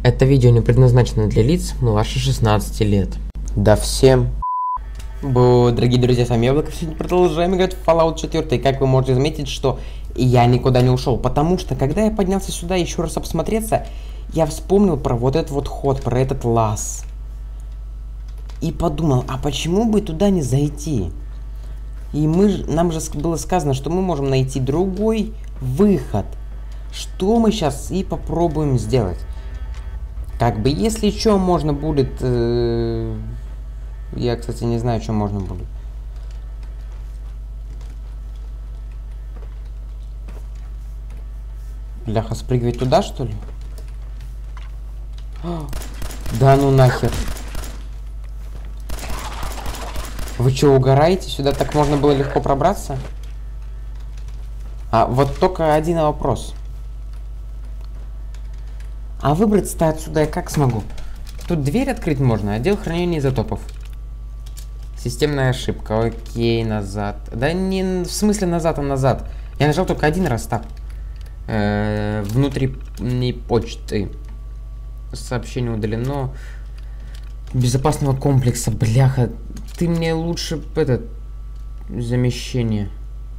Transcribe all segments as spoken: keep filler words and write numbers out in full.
Это видео не предназначено для лиц младше шестнадцати лет. Да всем. Бу, дорогие друзья, с вами Яблоко. Сегодня продолжаем играть в Fallout четыре. И как вы можете заметить, что я никуда не ушел. Потому что, когда я поднялся сюда еще раз обсмотреться, я вспомнил про вот этот вот ход, про этот лаз. И подумал, а почему бы туда не зайти? И мы, нам же было сказано, что мы можем найти другой выход. Что мы сейчас и попробуем сделать. Как бы, если что, можно будет... Э, я, кстати, не знаю, что можно будет. Бляха, спрыгивать туда, что ли? О, да ну нахер. Вы что, угораете? Сюда так можно было легко пробраться? А вот только один вопрос. А выбраться-то отсюда я как смогу? Тут дверь открыть можно, отдел хранения изотопов. Системная ошибка. Окей, назад. Да не в смысле назад, а назад. Я нажал только один раз так. Э-э, внутри почты. Сообщение удалено. Безопасного комплекса. Бляха. Ты мне лучше этот замещение.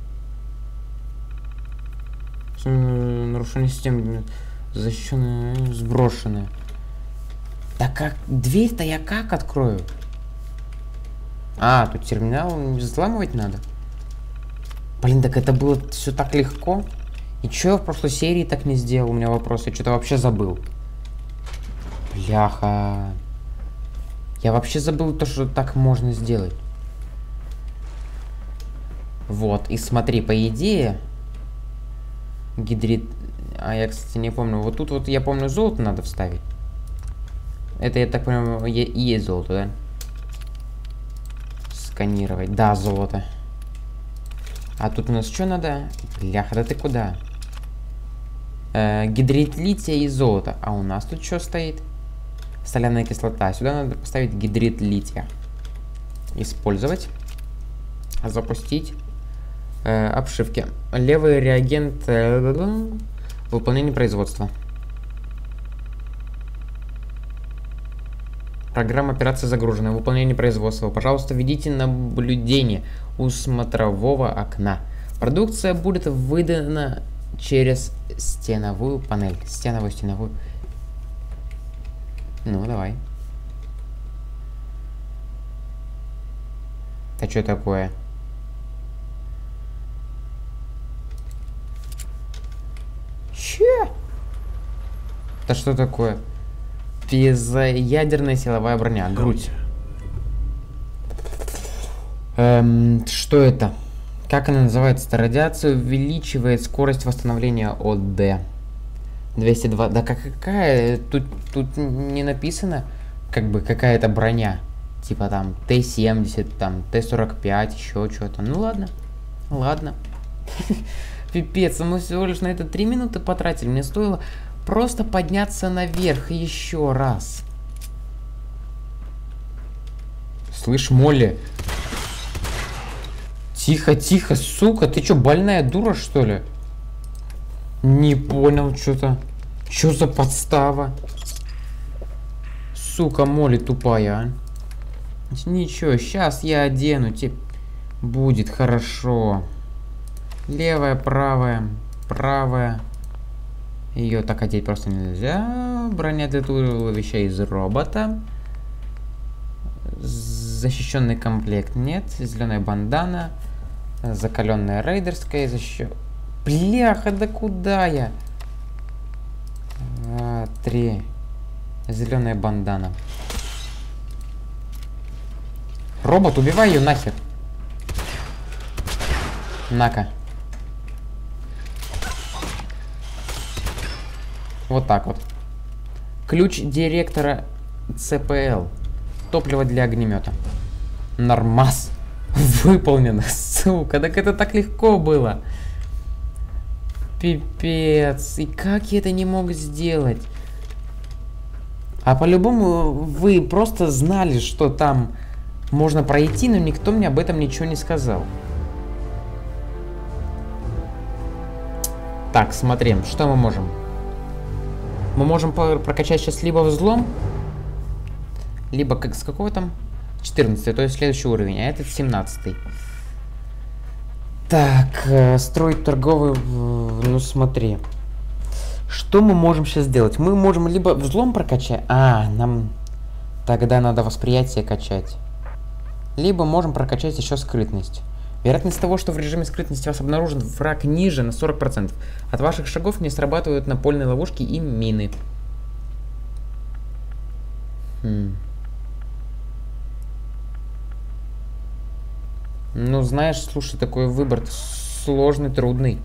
Нарушение системы. Защищенная, сброшенная. Да как? Дверь-то я как открою? А, тут терминал взламывать надо. Блин, так это было все так легко. И чё я в прошлой серии так не сделал? У меня вопрос, я что-то вообще забыл. Бляха. Я вообще забыл то, что так можно сделать. Вот, и смотри, по идее... Гидрит... А я, кстати, не помню. Вот тут вот, я помню, золото надо вставить. Это, я так понимаю, и есть золото, да? Сканировать. Да, золото. А тут у нас что надо? Бляха, да ты куда? Э, гидрит лития и золото. А у нас тут что стоит? Соляная кислота. Сюда надо поставить гидрит лития. Использовать. Запустить. Э, обшивки. Левый реагент... Э, выполнение производства. Программа операции загружена. Выполнение производства. Пожалуйста, введите наблюдение у смотрового окна. Продукция будет выдана через стеновую панель. Стеновую, стеновую. Ну, давай. Это что такое? Че? Это что такое? Пьезоядерная силовая броня. Грудь. Эм, что это? Как она называется? Радиация увеличивает скорость восстановления ОД. двести два. Да какая? Тут, тут не написано, как бы, какая-то броня. Типа там Т семьдесят, там Т сорок пять, еще что-то. Ну ладно. Ладно. Пипец, мы всего лишь на это три минуты потратили. Мне стоило просто подняться наверх еще раз. Слышь, Молли. Тихо, тихо, сука. Ты что, больная дура, что ли? Не понял, что-то. Что за подстава? Сука, Молли тупая, а. Ничего, сейчас я одену. Тебе будет хорошо. Левая, правая, правая. Ее так одеть просто нельзя. Броня для туловища из робота. Защищенный комплект нет. Зеленая бандана. Закаленная рейдерская. Защищен... Бляха, да куда я? Два, три. Зеленая бандана. Робот, убивай ее нахер. На-ка. Вот так вот. Ключ директора ЦПЛ. Топливо для огнемета. Нормас. Выполнено, сука. Так это так легко было. Пипец. И как я это не мог сделать? А по-любому вы просто знали, что там можно пройти, но никто мне об этом ничего не сказал. Так, смотрим, что мы можем. Мы можем прокачать сейчас либо взлом, либо как с какого там? четырнадцатый, то есть следующий уровень, а этот семнадцатый. Так, э, строить торговый... Ну смотри. Что мы можем сейчас сделать? Мы можем либо взлом прокачать... А, нам... Тогда надо восприятие качать. Либо можем прокачать еще скрытность. Вероятность того, что в режиме скрытности вас обнаружен враг, ниже на сорок процентов. От ваших шагов не срабатывают напольные ловушки и мины. Хм. Ну, знаешь, слушай, такой выбор сложный, трудный.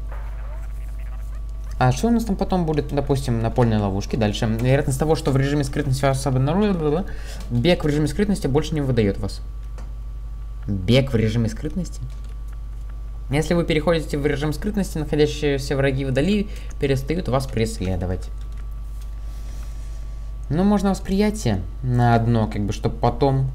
А что у нас там потом будет, допустим, напольные ловушки? Дальше. Вероятность того, что в режиме скрытности вас обнаружили, бег в режиме скрытности больше не выдает вас. Бег в режиме скрытности? Если вы переходите в режим скрытности, находящиеся враги вдали перестают вас преследовать. Ну, можно восприятие на одно, как бы, чтобы потом...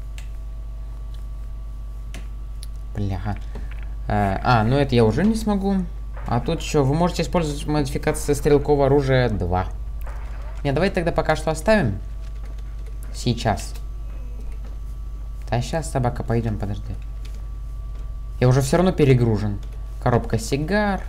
Бляха. А, а, ну это я уже не смогу. А тут что, вы можете использовать модификацию стрелкового оружия два. Не, давайте тогда пока что оставим. Сейчас. Да сейчас, собака, пойдем, подожди. Я уже все равно перегружен. Коробка сигар.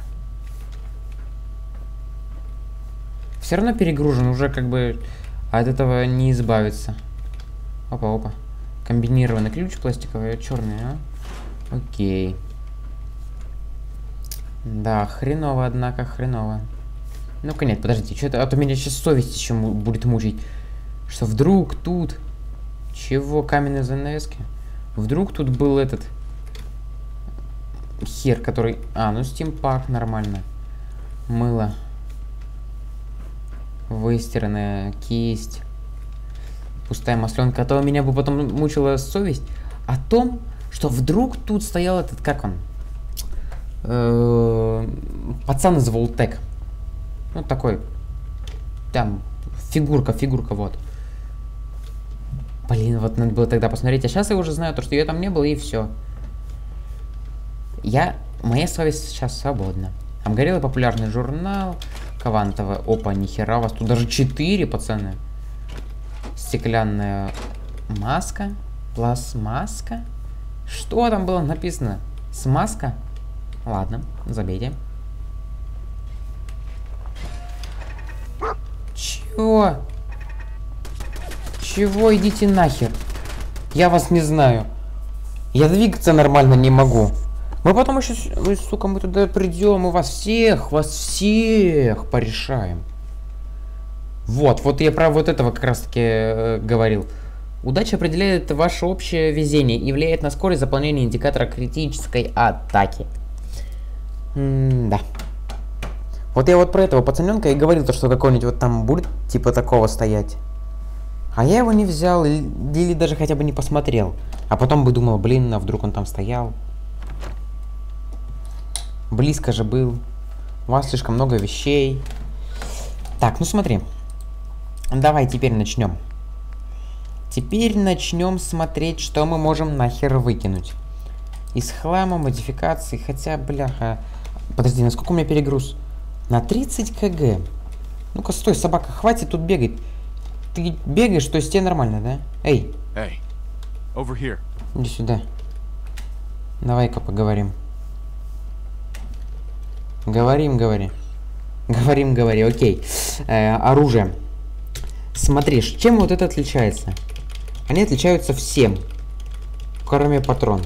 Все равно перегружен, уже как бы от этого не избавиться. Опа-опа. Комбинированный ключ пластиковый, черный, а? Окей. Да, хреново, однако, хреново. Ну-ка нет, подождите, что-то, а то меня сейчас совесть еще будет мучить. Что вдруг тут... Чего, каменные занавески? Вдруг тут был этот... Хер, который... А, ну стимпак нормально. Мыло. Выстиранная кисть. Пустая масленка. А то меня бы потом мучила совесть о том, что вдруг тут стоял этот, как он? Э-э- пацан из Волтек. Ну, такой. Там, фигурка, фигурка, вот. Блин, вот надо было тогда посмотреть. А сейчас я уже знаю, то, что ее там не было, и все. Я... Моя совесть сейчас свободна. Обгорелый популярный журнал. Квантовая. Опа, нихера, у вас тут даже четыре, пацаны. Стеклянная маска. Пластмаска. Что там было написано? Смазка? Ладно, забейте. Чего? Чего? Идите нахер. Я вас не знаю. Я двигаться нормально не могу. Мы потом еще, вы, сука, мы туда придем, и вас всех, вас всех порешаем. Вот, вот я про вот этого как раз таки э, говорил. Удача определяет ваше общее везение и влияет на скорость заполнения индикатора критической атаки. М-да. Вот я вот про этого пацаненка и говорил, то, что какой-нибудь вот там будет типа такого стоять. А я его не взял или, или даже хотя бы не посмотрел. А потом бы думал, блин, а вдруг он там стоял. Близко же был. У вас слишком много вещей. Так, ну смотри. Давай теперь начнем. Теперь начнем смотреть, что мы можем нахер выкинуть. Из хлама, модификаций, хотя, бляха... Подожди, насколько у меня перегруз? На тридцать километров. Ну-ка, стой, собака, хватит тут бегать. Ты бегаешь, то есть тебе нормально, да? Эй. Hey, over here. Иди сюда. Давай-ка поговорим. Говорим, говори. Говорим, говори, окей. Э, оружие. Смотри, чем вот это отличается? Они отличаются всем, кроме патрон.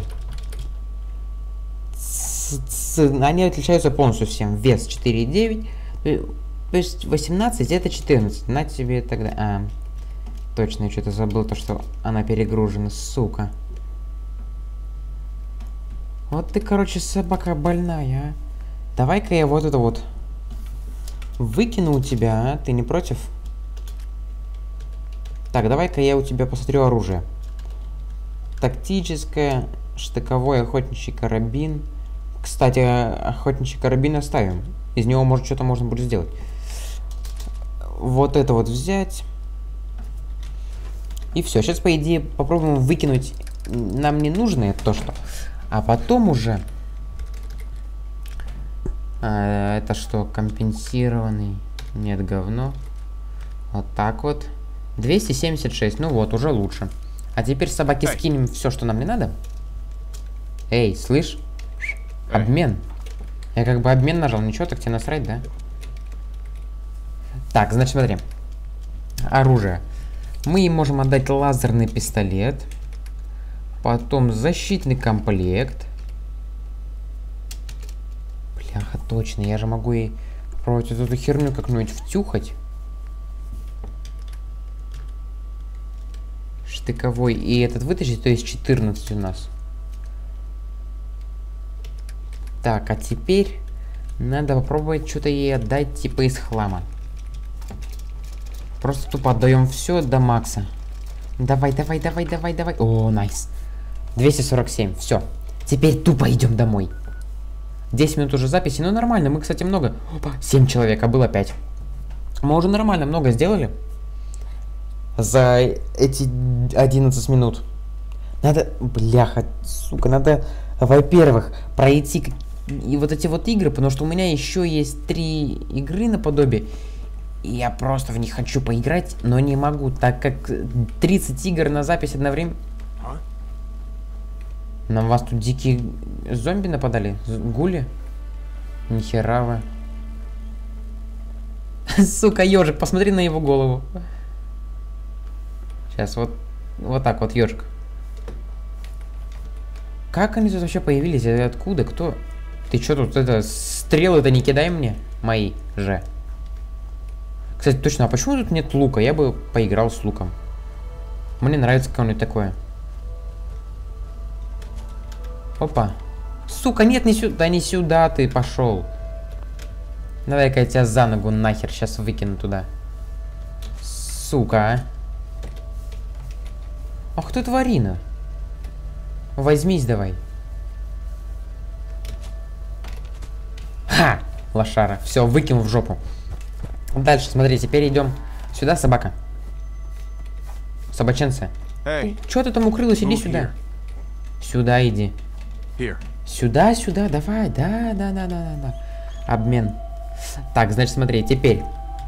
Они отличаются полностью всем. Вес четыре и девять. То есть восемнадцать это четырнадцать. На тебе тогда... А, точно, я что-то забыл, то, что она перегружена, сука. Вот ты, короче, собака больная, а. Давай-ка я вот это вот выкину у тебя, а? Ты не против? Так, давай-ка я у тебя посмотрю оружие. Тактическое, штыковой охотничий карабин. Кстати, охотничий карабин оставим. Из него, может, что-то можно будет сделать. Вот это вот взять. И все. Сейчас, по идее, попробуем выкинуть нам не нужное то, что. А потом уже... А, это что, компенсированный? Нет, говно. Вот так вот. двести семьдесят шесть. Ну вот, уже лучше. А теперь собаке Эй. скинем все, что нам не надо. Эй, слышь? Эй. Обмен. Я как бы обмен нажал. Ничего, так тебе насрать, да? Так, значит, смотри. Оружие. Мы им можем отдать лазерный пистолет. Потом защитный комплект. Бляха, точно. Я же могу и против эту херню как-нибудь втюхать. Штыковой. И этот вытащить, то есть четырнадцать у нас. Так, а теперь надо попробовать что-то ей отдать типа из хлама. Просто тупо отдаем все до макса. Давай, давай, давай, давай, давай. О, найс. двести сорок семь. Все. Теперь тупо идем домой. десять минут уже записи. Ну нормально. Мы, кстати, много. Опа, семь человек, а было пять. Мы уже нормально много сделали. За эти одиннадцать минут. Надо, бляха, сука, надо, во-первых, пройти и вот эти вот игры, потому что у меня еще есть три игры наподобие. И я просто в них хочу поиграть, но не могу, так как тридцать игр на запись одновременно. Huh? На вас тут дикие зомби нападали? Гули? Нихера вы. Сука, ежик, посмотри на его голову. Сейчас вот, вот так вот, ежик. Как они тут вообще появились? Откуда? Кто? Ты что тут, это, стрелы-то не кидай мне? Мои же. Кстати, точно, а почему тут нет лука? Я бы поиграл с луком. Мне нравится какое-нибудь такое. Опа. Сука, нет, не сюда, да не сюда ты пошел. Давай-ка я тебя за ногу нахер сейчас выкину туда. Сука, а. Ах ты тварина. Возьмись давай. Ха! Лошара. Все, выкинул в жопу. Дальше, смотри, теперь идем сюда, собака. Собаченцы. Hey, Чё ты там укрылась? Иди move сюда. here. Сюда иди. Here. Сюда, сюда, давай. Да, да, да, да, да, да. Обмен. Так, значит, смотри, теперь.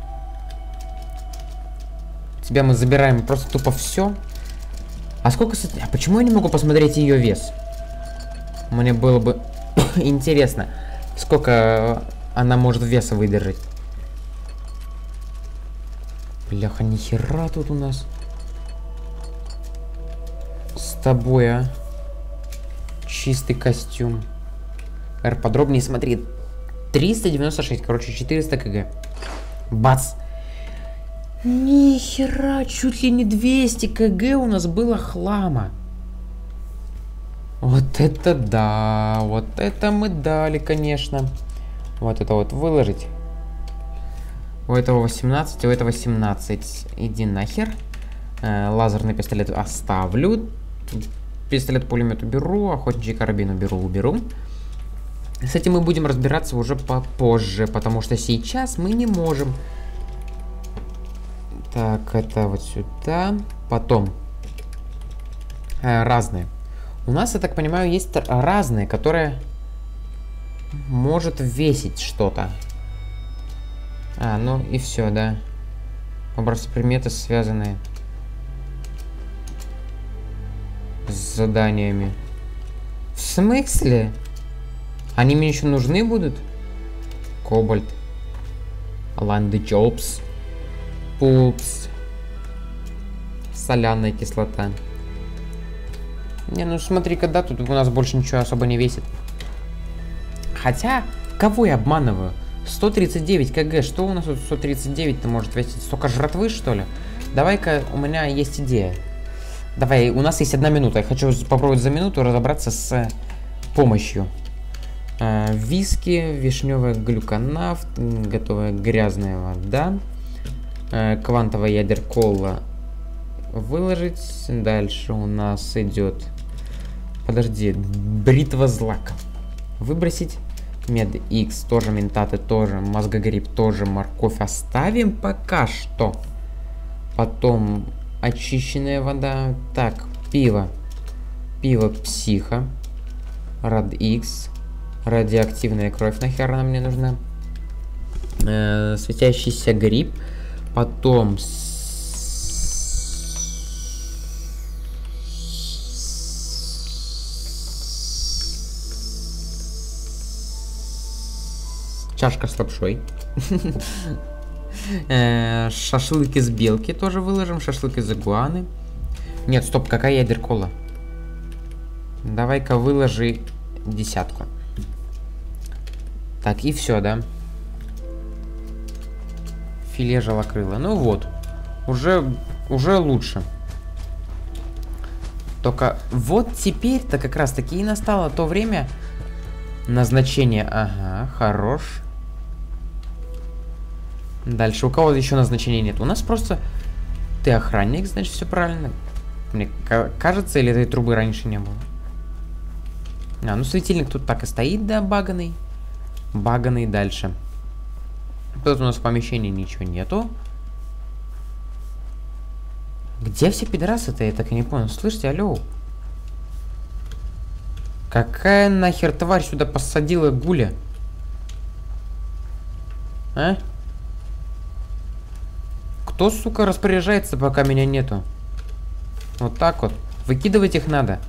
Тебя мы забираем просто тупо все. А сколько... А почему я не могу посмотреть ее вес? Мне было бы интересно, сколько она может веса выдержать. Бляха, нихера тут у нас с тобой, а. Чистый костюм. Р, подробнее смотри. триста девяносто шесть, короче, четыреста кг. Бац. Нихера, чуть ли не двести кг у нас было хлама. Вот это да, вот это мы дали, конечно. Вот это вот выложить. У этого восемнадцать, у этого семнадцать. Иди нахер. Э, лазерный пистолет оставлю. Пистолет-пулемет уберу. Охотничий карабин уберу, уберу. С этим мы будем разбираться уже попозже, потому что сейчас мы не можем. Так, это вот сюда. Потом. Э, разные. У нас, я так понимаю, есть разные, которые может весить что-то. А, ну и все, да. Образцы предметы, связанные с заданиями. В смысле? Они мне еще нужны будут? Кобальт. Ланды Джобс. Пупс. Соляная кислота. Не, ну смотри-ка, да, тут у нас больше ничего особо не весит. Хотя, кого я обманываю? сто тридцать девять кг, что у нас тут сто тридцать девять-то может весить? Столько жратвы, что ли? Давай-ка, у меня есть идея. Давай, у нас есть одна минута. Я хочу попробовать за минуту разобраться с помощью. Э, виски, вишневая глюконафт, готовая грязная вода, э, квантовая ядер кола выложить. Дальше у нас идет, подожди, бритва злака выбросить. Мед X тоже, ментаты тоже, мозгогриб тоже, морковь оставим пока что. Потом очищенная вода. Так, пиво. Пиво психа. Рад X. Радиоактивная кровь нахер она мне нужна. Э, светящийся гриб. Потом... Чашка с лапшой. Шашлык из белки тоже выложим. Шашлык из игуаны. Нет, стоп, какая ядеркола? Давай-ка выложи десятку. Так, и все, да? Филе жалокрыла. Ну вот. Уже, уже лучше. Только вот теперь-то как раз таки и настало то время назначения. Ага, хорош. Дальше. У кого еще назначения нет? У нас просто... Ты охранник, значит, все правильно. Мне кажется, или этой трубы раньше не было? А, ну светильник тут так и стоит, да, баганый. Баганый дальше. Тут у нас в помещении ничего нету. Где все пидорасы-то? Я так и не понял. Слышите, алло. Какая нахер тварь сюда посадила гуля? А? Кто, сука, распоряжается, пока меня нету? Вот так вот. Выкидывать их надо.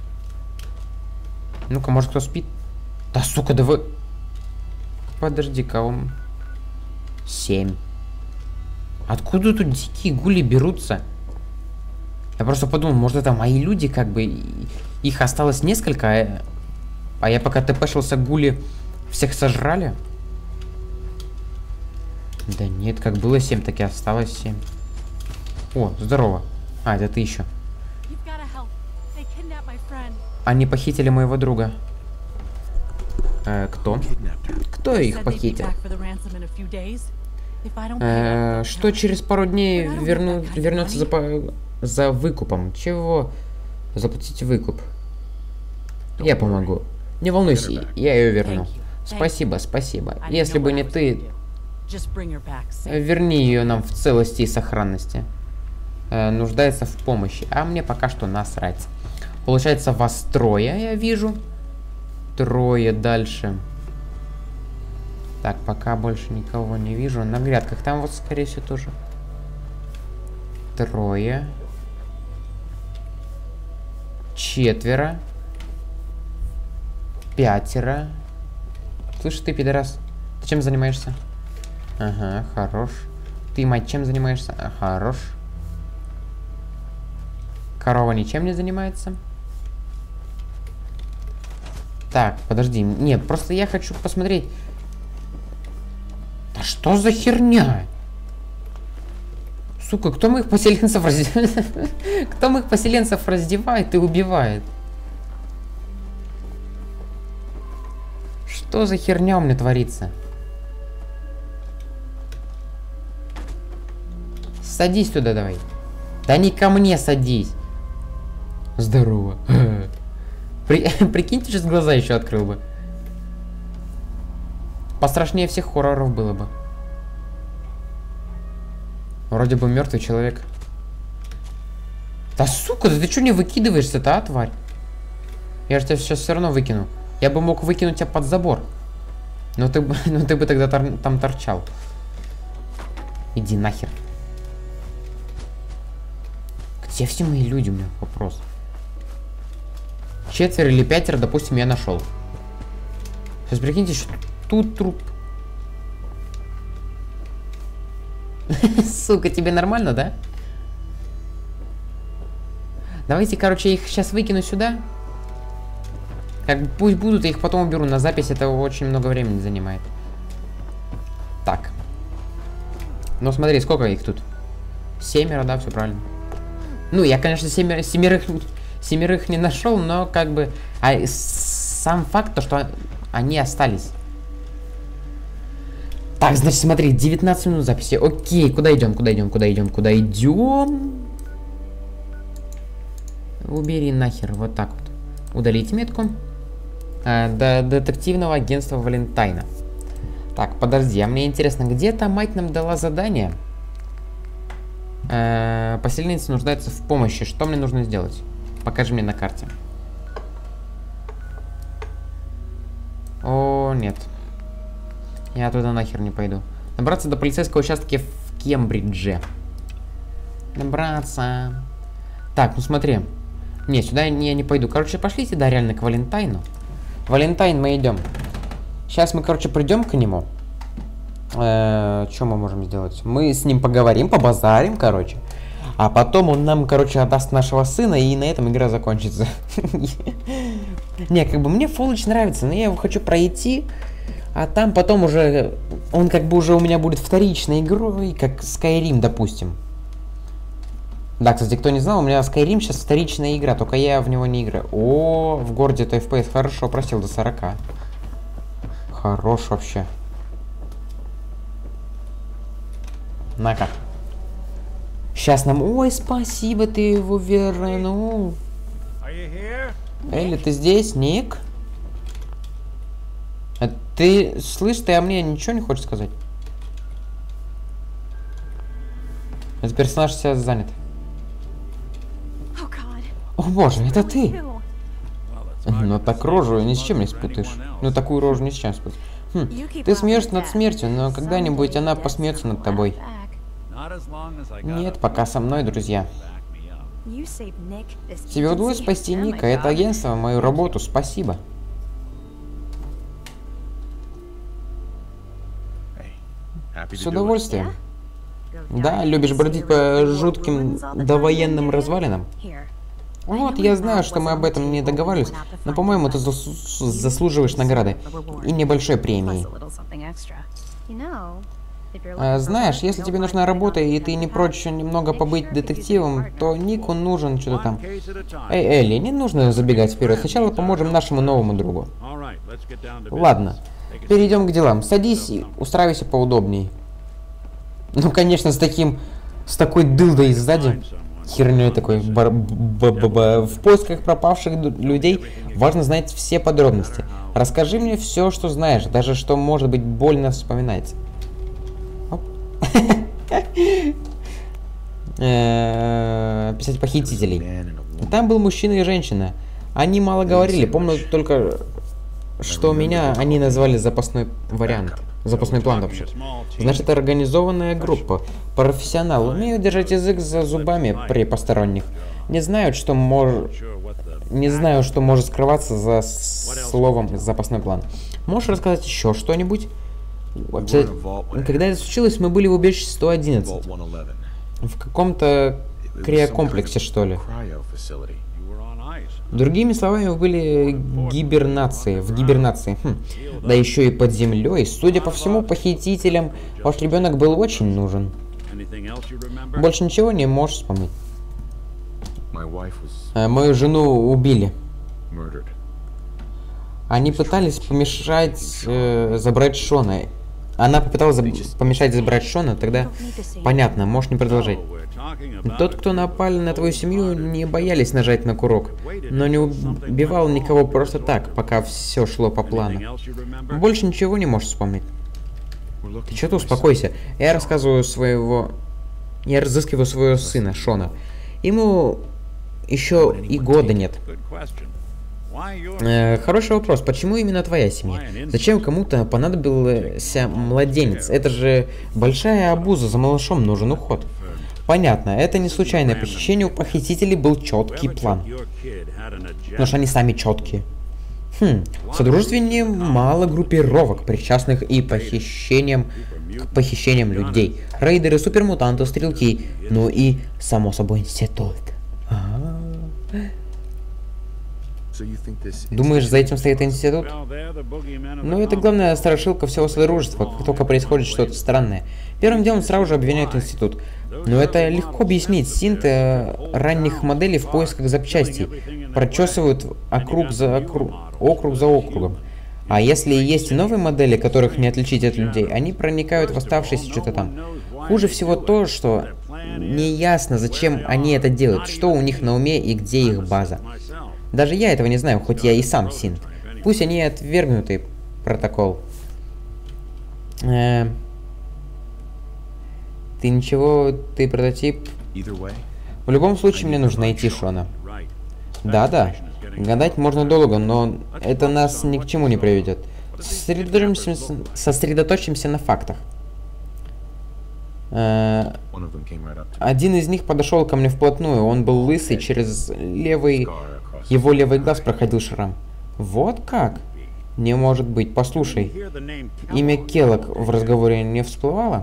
Ну-ка, может, кто спит? Да, сука, да вы... Подожди-ка, он... Семь. Откуда тут дикие гули берутся? Я просто подумал, может, это мои люди, как бы... Их осталось несколько, а, а я пока тпшился, гули всех сожрали? Да нет, как было семь, так и осталось семь. О, здорово. А, это ты еще. Они похитили моего друга. Э, кто? Кто их похитил? Э, что через пару дней верну, вернется за, по, за выкупом? Чего? Заплатить выкуп. Я помогу. Не волнуйся, я ее верну. Спасибо, спасибо. Если бы не ты, верни ее нам в целости и сохранности. Э, нуждается в помощи, а мне пока что насрать. Получается, вас трое, я вижу. Трое дальше. Так, пока больше никого не вижу. На грядках там вот, скорее всего, тоже. Трое. Четверо. Пятеро. Слышь, ты, пидорас, ты чем занимаешься? Ага, хорош. Ты, мать, чем занимаешься? А, хорош. Корова ничем не занимается. Так, подожди. Нет, просто я хочу посмотреть. Да что за херня? Сука, кто моих поселенцев раздевает? Кто моих поселенцев раздевает и убивает? Что за херня у меня творится? Садись туда давай. Да не ко мне садись. Здорово. При... Прикиньте, сейчас глаза еще открыл бы. Пострашнее всех хорроров было бы. Вроде бы мертвый человек. Да сука, да ты что не выкидываешься-то, а, тварь? Я же тебя сейчас все равно выкину. Я бы мог выкинуть тебя под забор. Но ты бы, но ты бы тогда тор... там торчал. Иди нахер. Где все мои люди, у меня вопрос. Четверо или пятеро, допустим, я нашел. Сейчас прикиньте, что тут труп. Сука, тебе нормально, да? Давайте, короче, их сейчас выкину сюда. Как пусть будут, я их потом уберу. На запись это очень много времени занимает. Так. Ну смотри, сколько их тут? Семеро, да, все правильно. Ну, я, конечно, семер... семерых... семерых не нашел, но как бы... А сам факт, то, что они остались. Так, значит, смотри, девятнадцать минут записи. Окей, куда идем, куда идем, куда идем, куда идем? Убери нахер, вот так вот. Удалить метку. А, до детективного агентства Валентайна. Так, подожди, а мне интересно, где-то мать нам дала задание? А, поселенец нуждается в помощи. Что мне нужно сделать? Покажи мне на карте. О, нет. Я туда нахер не пойду. Добраться до полицейского участка в Кембридже. Добраться. Так, ну смотри. Не, сюда я не, не пойду. Короче, пошлите, да, реально к Валентайну. Валентайн, мы идем. Сейчас мы, короче, придем к нему. Э, что мы можем сделать? Мы с ним поговорим, побазарим, короче. А потом он нам, короче, отдаст нашего сына, и на этом игра закончится. Не, как бы мне Fallout нравится, но я его хочу пройти, а там потом уже он как бы уже у меня будет вторичной игрой, как Skyrim, допустим. Да, кстати, кто не знал, у меня Skyrim сейчас вторичная игра, только я в него не играю. О, в городе то эф пи эс хорошо, просил до сорока. Хорош вообще. На-ка. Сейчас нам... Ой, спасибо, ты его вернул. Элли, ты здесь, Ник? А ты, слышь, ты о мне ничего не хочешь сказать? Этот персонаж сейчас занят. О боже, это ты! Ну так рожу ни с чем не спутаешь. Ну такую рожу ни с чем спутаешь. Хм, ты смеешься над смертью, но когда-нибудь она посмеется над тобой. Нет, пока со мной, друзья. Тебе удалось спасти Ника, это агентство, мою работу, спасибо. С удовольствием. Да, любишь бродить по жутким довоенным развалинам? Вот, я знаю, что мы об этом не договаривались, но, по-моему, ты зас заслуживаешь награды и небольшой премии. А, знаешь, если тебе нужна работа, и ты не прочь немного побыть детективом, то Нику нужен что-то там. Эй, Элли, не нужно забегать вперед. Сначала поможем нашему новому другу. Ладно, перейдем к делам. Садись и устраивайся поудобней. Ну, конечно, с таким... С такой дылдой сзади. Херней такой. Бар б б б В поисках пропавших людей важно знать все подробности. Расскажи мне все, что знаешь, даже что может быть больно вспоминать. Писать похитителей. Там был мужчина и женщина. Они мало говорили. Помню только, что меня они назвали запасной вариант. Запасной план вообще. Значит, организованная группа. Профессионалы умеют держать язык за зубами при посторонних. Не знают, что может... Не знаю, что может скрываться за словом запасной план. Можешь рассказать еще что-нибудь? Вообще, когда это случилось, мы были в убежище сто одиннадцать. В каком-то криокомплексе, что ли. Другими словами, вы были гибернации, в гибернации. Хм. Да еще и под землей. Судя по всему, похитителям ваш ребенок был очень нужен. Больше ничего не можешь вспомнить. А, мою жену убили. Они пытались помешать э, забрать Шона. Она попыталась заб помешать забрать Шона, тогда понятно, можешь не продолжать. Тот, кто напали на твою семью, не боялись нажать на курок, но не убивал никого просто так, пока все шло по плану. Больше ничего не можешь вспомнить. Ты что-то успокойся. Я рассказываю своего... Я разыскиваю своего сына, Шона. Ему еще и года нет. Э, хороший вопрос. Почему именно твоя семья? Зачем кому-то понадобился младенец? Это же большая обуза, за малышом нужен уход. Понятно, это не случайное похищение, у похитителей был четкий план. Потому что они сами четкие. Хм, в Содружестве немало группировок, причастных и похищением, к похищениям людей. Рейдеры, супермутанты, стрелки, ну и, само собой, институт. А-а-а. Думаешь, за этим стоит институт? Ну, это главная страшилка всего Содружества, как только происходит что-то странное. Первым делом сразу же обвиняют институт. Но это легко объяснить. Синты ранних моделей в поисках запчастей прочесывают округ за округ, округ за округом. А если есть и новые модели, которых не отличить от людей, они проникают в оставшиеся что-то там. Хуже всего то, что неясно, зачем они это делают, что у них на уме и где их база. Даже я этого не знаю, хоть я и сам синт. Пусть они отвергнутый протокол. Э-э- ты ничего, ты прототип. В любом случае мне нужно найти Шона. Да-да. Гадать можно долго, но это нас ни к чему не приведет. Сосредоточимся, сосредоточимся на фактах. Э, один из них подошел ко мне вплотную. Он был лысый, через левый... Его левый глаз проходил шрам. Вот как? Не может быть. Послушай, имя Келлог в разговоре не всплывало?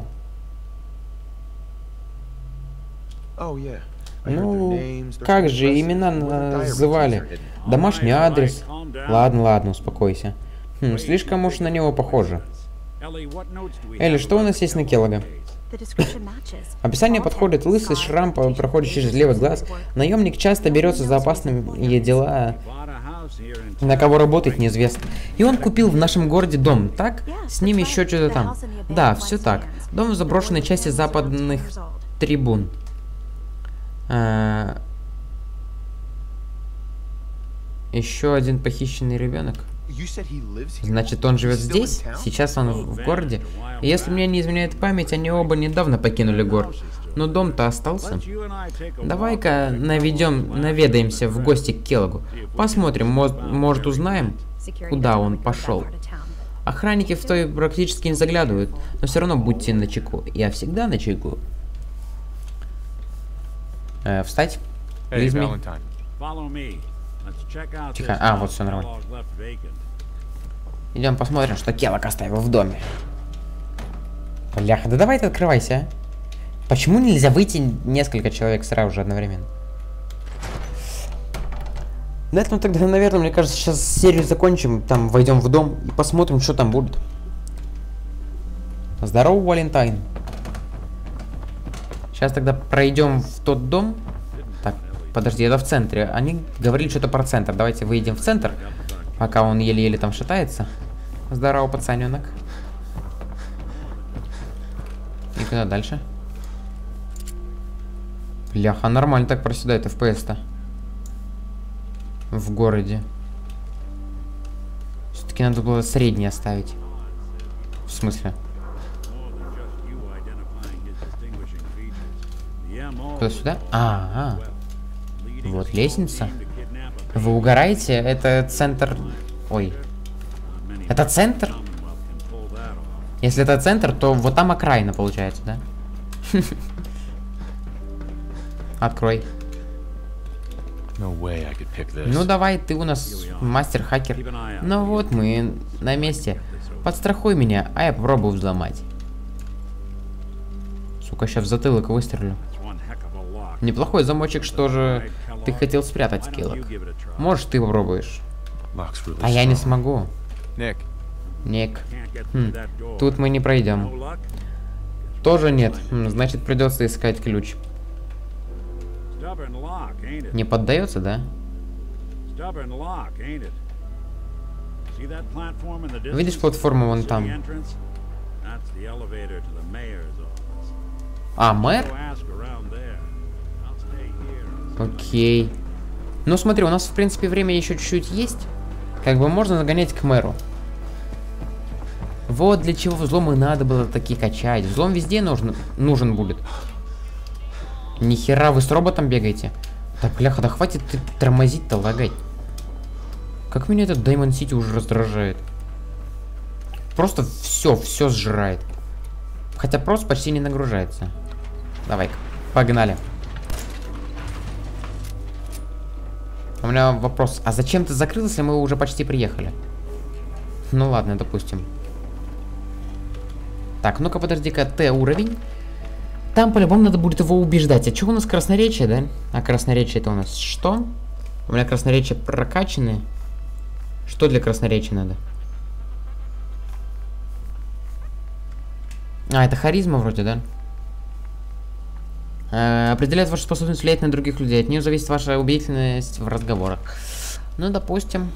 Ну, как же имена называли? Домашний адрес? Ладно, ладно, успокойся. Хм, слишком уж на него похоже. Элли, что у нас есть на Келлога? Описание подходит. Лысый шрам проходит через левый глаз. Наемник часто берется за опасные дела. На кого работает, неизвестно. И он купил в нашем городе дом, так? С ним еще что-то там. Да, все так. Дом в заброшенной части западных трибун. А... Еще один похищенный ребенок. Значит, он живет здесь? Сейчас он в городе? И если мне не изменяет память, они оба недавно покинули город. Но дом-то остался. Давай-ка наведем, наведаемся в гости к Келлогу. Посмотрим, может, может узнаем, куда он пошел. Охранники в той практически не заглядывают, но все равно будьте начеку. Я всегда начеку. Э, встать. Лизми. Тихо. А, вот все нормально. Идем посмотрим, что Келлог оставил в доме. Бляха, да давай ты открывайся, а. Почему нельзя выйти несколько человек сразу же одновременно? На этом тогда, наверное, мне кажется, сейчас серию закончим. Там войдем в дом и посмотрим, что там будет. Здорово, Валентайн. Сейчас тогда пройдем в тот дом. Так, подожди, это в центре. Они говорили что-то про центр. Давайте выйдем в центр, пока он еле-еле там шатается. Здорово, пацаненок. И куда дальше? Бляха, нормально так проседает эф пи эс-то. В городе. Все-таки надо было среднее оставить. В смысле? Куда сюда? А, а. Вот лестница. Вы угораете? Это центр... Ой. Это центр? Если это центр, то вот там окраина получается, да? Открой. Ну давай, ты у нас мастер-хакер. Ну вот мы на месте. Подстрахуй меня, а я попробую взломать. Сука, сейчас в затылок выстрелю. Неплохой замочек, что же ты хотел спрятать, Келлог? Может, ты попробуешь? А я не смогу. Ник. Хм. Тут мы не пройдем. Тоже нет. Хм, значит, придется искать ключ. Не поддается, да? Видишь платформу вон там? А, мэр? Окей. Ну смотри, у нас в принципе время еще чуть-чуть есть. Как бы можно загонять к мэру. Вот для чего взломы надо было такие качать. Взлом везде нужен, нужен будет. Нихера, вы с роботом бегаете? Да бляха, да хватит ты тормозить-то, лагать. Как меня этот Diamond City уже раздражает. Просто все, все сжирает. Хотя просто почти не нагружается. Давай-ка, погнали. У меня вопрос, а зачем ты закрыл, если мы уже почти приехали? Ну ладно, допустим. Так, ну-ка подожди-ка, Т уровень. Там по-любому надо будет его убеждать. А что у нас красноречие, да? А красноречие это у нас что? У меня красноречие прокачаны. Что для красноречия надо? А, это харизма вроде, да? Э, определяет вашу способность влиять на других людей. От нее зависит ваша убедительность в разговорах. Ну, допустим.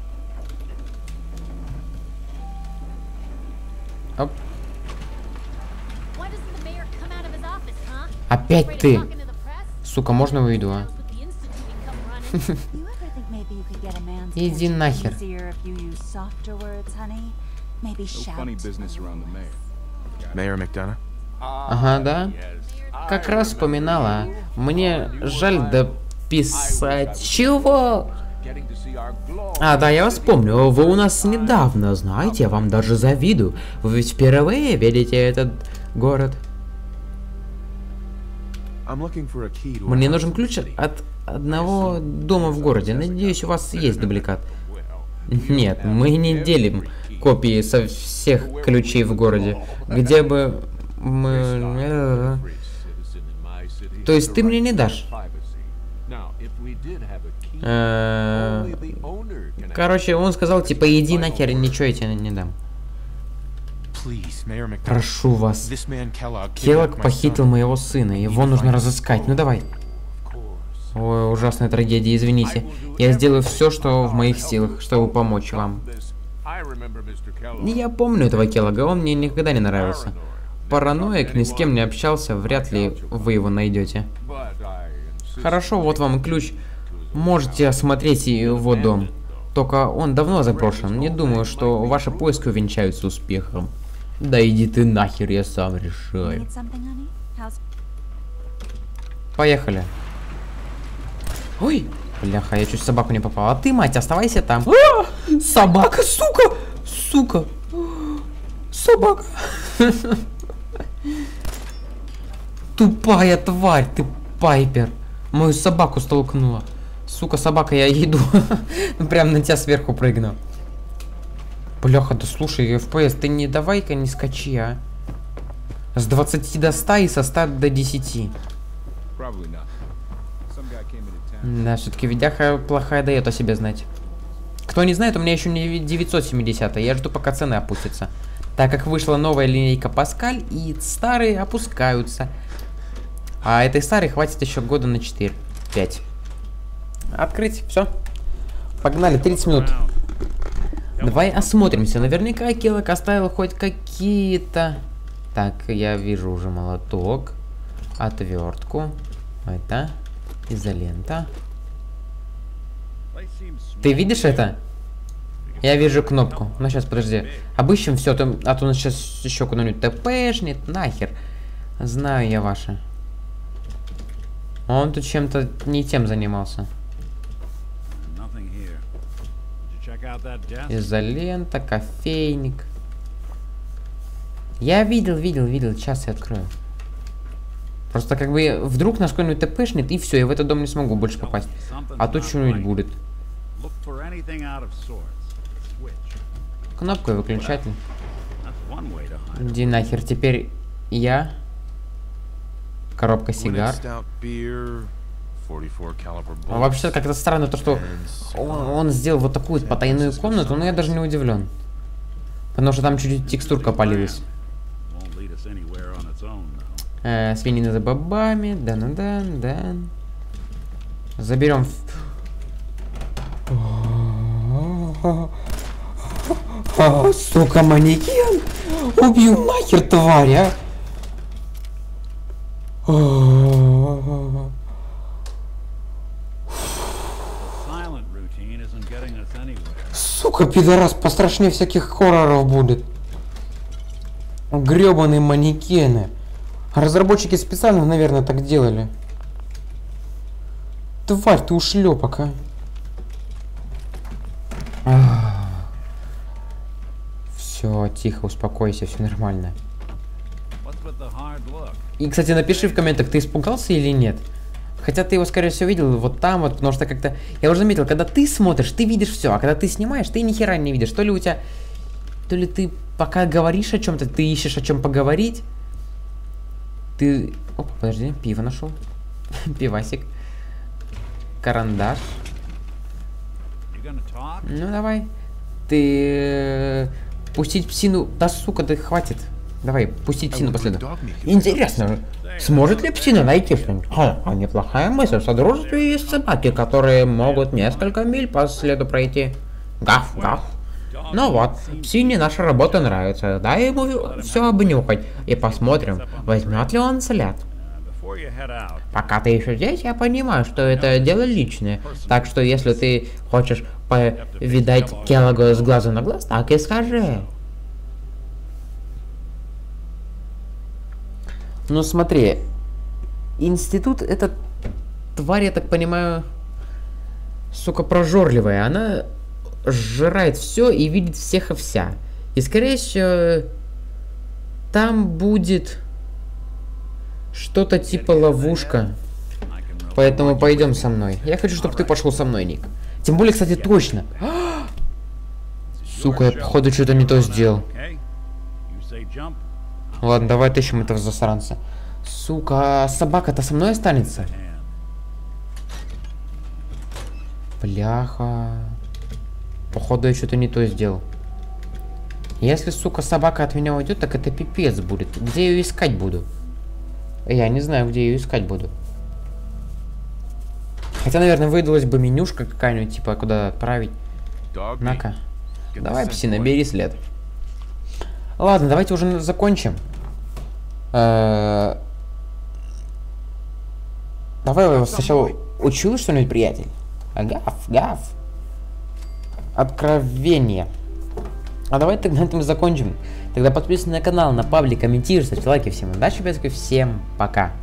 Оп. Опять ты! Сука, можно выйду, а? Иди нахер. Ага, да? Как раз вспоминала. Мне жаль дописать. Чего? А, да, я вас помню. Вы у нас недавно, знаете, я вам даже завидую. Вы ведь впервые видите этот город. Мне нужен ключ от одного дома в городе. Надеюсь, у вас есть дубликат. Нет, мы не делим копии со всех ключей в городе. Где бы мы... То есть ты мне не дашь? Короче, он сказал, типа, иди нахер, ничего я тебе не дам. Прошу вас. Келлог похитил моего сына, его нужно разыскать. Ну давай. Ой, ужасная трагедия, извините. Я сделаю все, что в моих силах, чтобы помочь вам. Я помню этого Келлога, он мне никогда не нравился. Параноик, ни с кем не общался, вряд ли вы его найдете. Хорошо, вот вам ключ. Можете осмотреть его дом. Только он давно заброшен. Не думаю, что ваши поиски увенчаются успехом. Да иди ты нахер, я сам решаю. Поехали. Ой, бляха, я чуть в собаку не попал. А ты, мать, оставайся там. А, собака, сука! Сука! Собака! Тупая тварь, ты, Пайпер. Мою собаку столкнула. Сука, собака, я иду. Прям на тебя сверху прыгну. Бляха, да слушай, эф пи эс, ты не давай-ка не скачи, а. С двадцати до ста и со ста до десяти. Да, все-таки видяха плохая дает о себе знать. Кто не знает, у меня еще не девятьсот семьдесят, я жду, пока цены опустятся. Так как вышла новая линейка Паскаль, и старые опускаются. А этой старой хватит еще года на четыре-пять. Открыть, все. Погнали, тридцать минут. Давай осмотримся. Наверняка Келлог оставил хоть какие-то... Так, я вижу уже молоток. Отвертку. Это... изолента. Ты видишь это? Я вижу кнопку. Ну, сейчас, подожди. Обыщем все, а то он сейчас еще куда-нибудь тпшнет. Нахер. Знаю я ваше. Он тут чем-то не тем занимался. Изолента, кофейник. Я видел, видел, видел. Сейчас я открою. Просто как бы вдруг нас кто-нибудь тпшнет, и все, я в этот дом не смогу больше попасть. А тут что-нибудь будет. Кнопка выключатель. Иди нахер, теперь я. Коробка сигар. А вообще как-то странно то, что он, он сделал вот такую потайную комнату, но я даже не удивлен. Потому что там чуть-чуть текстурка полилась. Э, свинина за бобами. Да-да-да-да. Заберем. Сука, манекен! Убью нахер, тварь, а! Сука, пидорас, пострашнее всяких хорроров будет. Гребаные манекены. Разработчики специально, наверное, так делали. Тварь, ты ушлепок, а. Все, тихо, успокойся, все нормально. И, кстати, напиши в комментах, ты испугался или нет. Хотя ты его, скорее всего, видел вот там вот, потому что как-то... Я уже заметил, когда ты смотришь, ты видишь все, а когда ты снимаешь, ты ни хера не видишь. То ли у тебя... То ли ты пока говоришь о чем-то, ты ищешь о чем поговорить. Ты... Опа, подожди, пиво нашел. Пивасик. Карандаш. Ну, давай. Ты... Пустить псину... Да, сука, да хватит. Давай, пустить псину последом. Интересно, сможет ли псина найти что-нибудь? А, неплохая мысль. В содружестве есть собаки, которые могут несколько миль по следу пройти. Гав, гав. Ну вот, псине наша работа нравится. Дай ему все обнюхать и посмотрим, возьмет ли он след. Пока ты еще здесь, я понимаю, что это дело личное. Так что если ты хочешь повидать Келлога с глазу на глаз, так и скажи. Ну смотри, институт, это тварь, я так понимаю, сука, прожорливая. Она сжирает все и видит всех и вся. И скорее всего, там будет Что-то типа ловушка. Поэтому пойдем со мной. Я хочу, чтобы ты пошел со мной, Ник. Тем более, кстати, точно. Сука, я походу что-то не то сделал. Ладно, давай тыщем этого засранца. Сука, а собака-то со мной останется? Бляха. Походу я что-то не то сделал. Если, сука, собака от меня уйдет, так это пипец будет. Где я ее искать буду? Я не знаю, где я ее искать буду. Хотя, наверное, выдалась бы менюшка какая-нибудь, типа, куда отправить. На-ка. Давай, псина, бери след. Ладно, давайте уже закончим. Э-э- Давай сначала учил что-нибудь, приятель. Гав, гав. Откровение. А давай тогда на этом закончим. Тогда подписывайся на канал, на паблик, комментируй, ставьте лайки. Всем удачи, всем пока.